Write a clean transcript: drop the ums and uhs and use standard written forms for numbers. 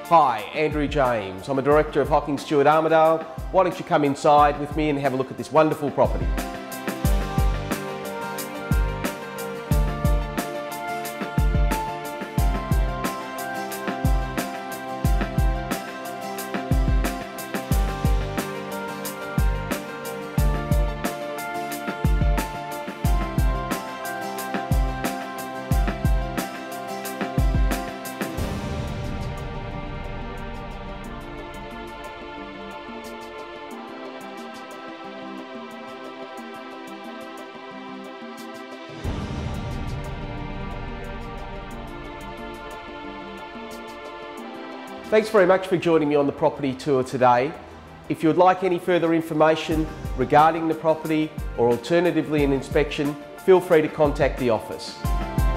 Hi, Andrew James. I'm a director of Hockingstuart Armidale. Why don't you come inside with me and have a look at this wonderful property. Thanks very much for joining me on the property tour today. If you would like any further information regarding the property or alternatively an inspection, feel free to contact the office.